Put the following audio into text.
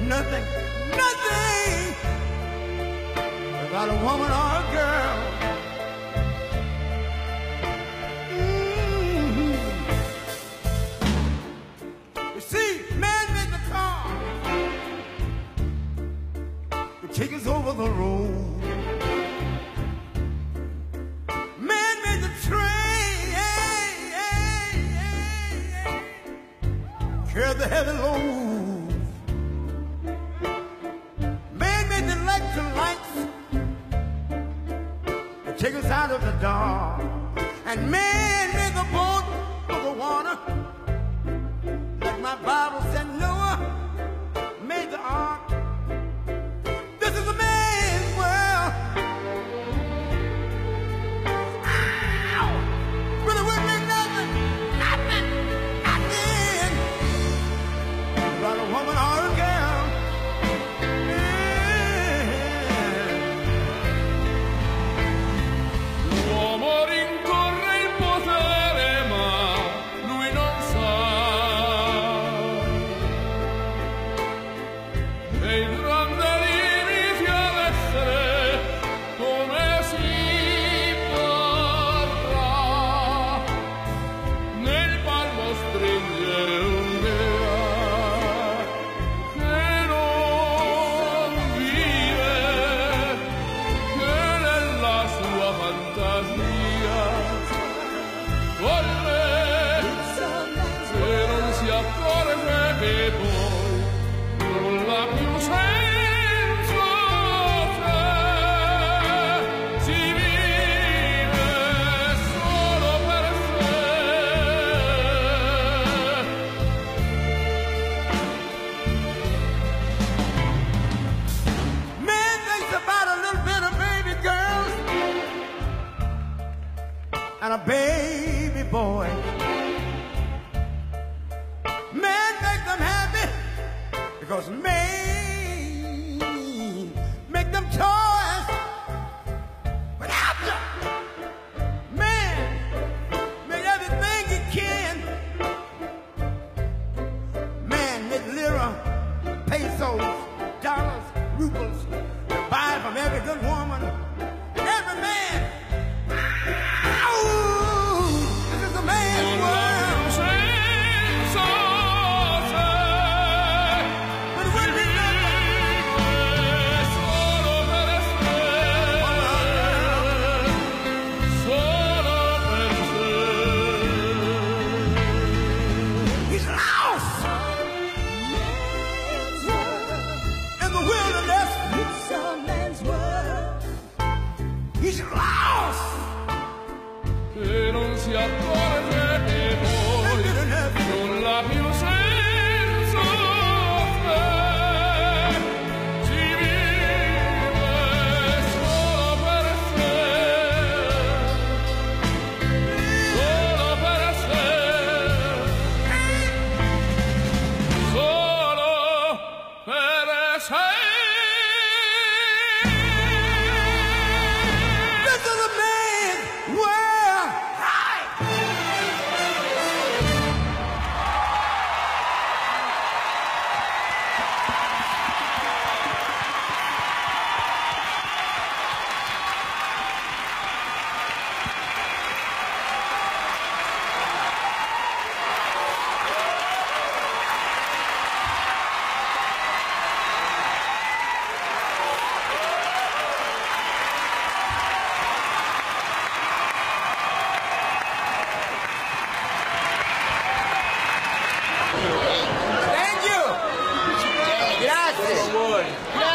nothing, nothing without a woman or a girl. You see, man made the car to take us over the road. Man made the train, carry the heavy load. Man made the electric lights to take us out of the dark. And man made the boat for the water, like my Bible said Noah made the ark. This is a man's world. Ow! But it wouldn't be nothing, nothing, nothing without a woman or a girl. L'uomo rincorre il potere, ma lui non sa che il grande inizia ad essere come si potrà nel palmo stringere un'idea che non vive che nella sua fantasia volle se non si accorge che poi non l'ha più senso se si vive solo per sé. Man thinks about a little bit of baby girls and a baby boy. Man make them happy because man make them toys. But after man made everything he can, man made lira, pesos, dollars, rubles to buy from every good woman, every man. Ow! This is a man's world. Senso se But it wouldn't be nothing. solo per sé, solo per sé. He's lost in the wilderness. He's lost. Se non si accorge che poi non l'ha più senso se si vive solo per sé, solo per sé, solo per sé. This is a man's world. Thank you. Grazie.